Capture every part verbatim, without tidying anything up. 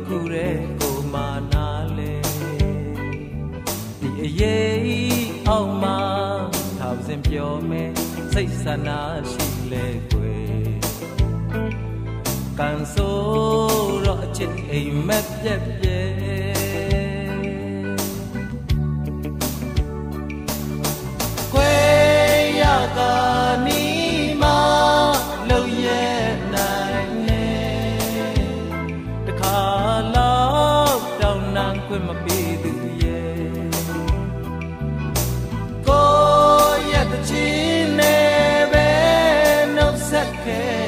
ခုတဲ့ကိုမာနာလေဒီအရေးအောက်မှာထောင်စင်ပြောမယ်စိတ်ဆန္ဒရှိလေကွယ်ကန်ဆိုးတော့အချစ်အိမ်မက်ပြက်ပြဲကွယ်ရကာနီမာလုံရဲ့နိုင်နေတခါလောက်တောင်းနံခွင့်မပေးသူရဲ့ကိုရဲ့တချင်နေပဲနှုတ်ဆက်ခဲ့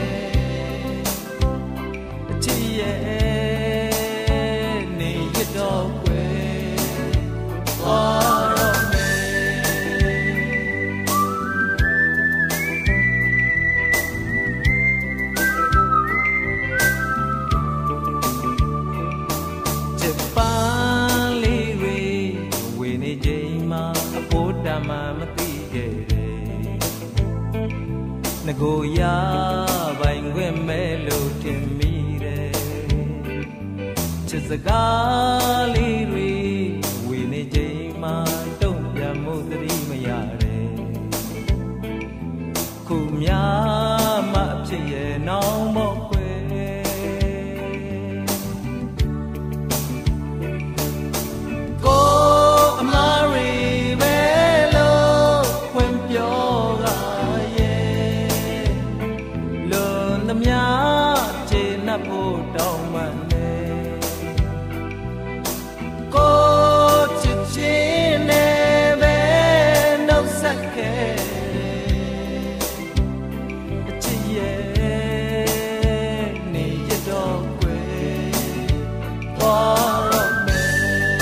အချစ်ရဲ့နေရတော့ကွယ်သွားတော့ငကိုရပိုင်ခွင့်မဲ့လို့ထင်မိတယ်ချစ်စကားလေးတွေဝေနေချိန်မှာတုံ့ပြန်မှုသတိမရတယ်ခုများမှအဖြစ်ရဲ့နောင်မော့ကွယ်ကိုအမားရီပဲလို့ဖွင့်ပြောမြာခြေနှပ်ဖို့တောင်းမှန်နေကိုချစ်ချင်းနဲ့ပဲနှုတ်ဆက်ခဲ့အချစ်ရဲ့နေရတော့ကွယ်သွားတော့မယ်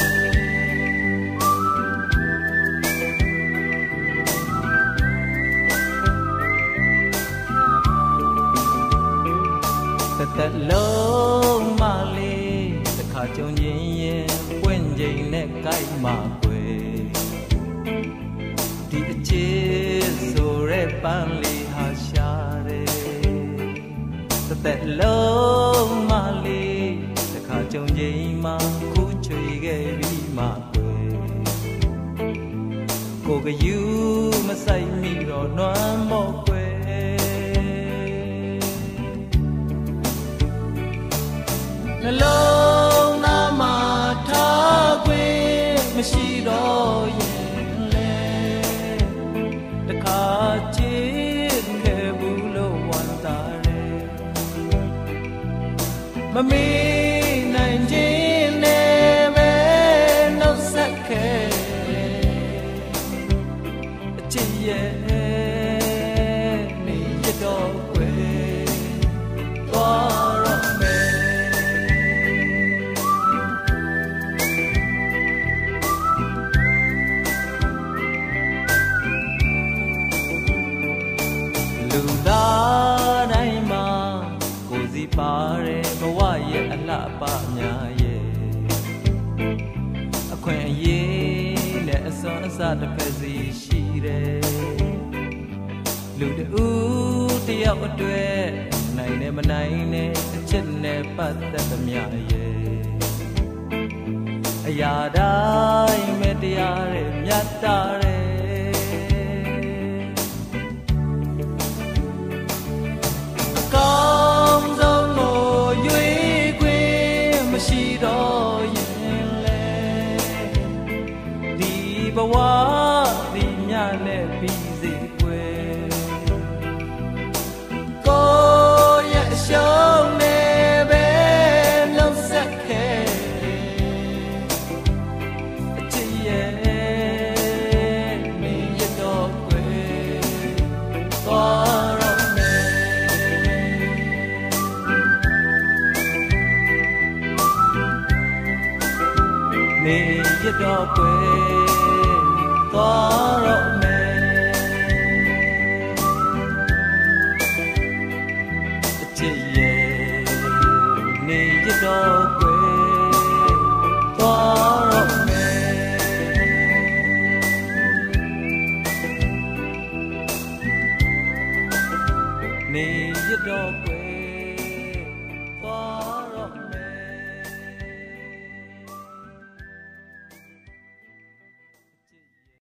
သက်လုံးမလေးတစ်ခါကြုံရင်ရင်ပွင့်ချိန်နဲ့ကြိုက်မှာကွယ်ဒီအချစ်ဆိုရဲပန်းလေးဟာရှာတယ်သက်လုံးမလေးတစ်ခါကြုံချိန်မှာခုချွေခဲ့ပြီးမှကွယ်ကိုကယူမဆိုင်မိတော့နွမ်းမော့ကွယ်နှလုံးသားမှာထားခွင့်မရှိတော့ရင်လေတခါချစ်ခဲ့ဘူးလို့ဝန်တာတယ်မမေ့နိုင်ခြင်းနဲ့ပဲနှုတ်ဆက်ခဲ့အချစ်ရဲ့နေရတော့ကွယ်သွားတော့မယ်လူသားတိုင်းမှာကိုယ်စီပါတယ်ဘဝရဲ့အလှပများရဲ့အခွင့်အရေးနဲ့အစွမ်းအစတစ်ဖက်စီရှိတယ်လူတူတယောက်အတွက်နိုင်နဲ့မနိုင်နဲ့အချစ်နဲ့ပတ်သက်သမျှရဲ့အရာတိုင်းမဲ့တရားရဲ့မြတ်တာရဲ့ကောင်းဆုံးကိုရွေးခွင့်မရှိတော့ရင်လေဒီဘဝဒီညနဲ့ပြီးစေကွယ်ကိုရဲ့အရှုံးနဲ့ပဲနှုတ်ဆက်ခဲ့အချစ်ရဲ့နေရတော့ကွယ်သွားနေရတော့ကွယ်သွားတော့မယ်အချစ်ရဲ့နေရတော့ကွယ်သွားတော့မယ်နေရတော့ကွယ်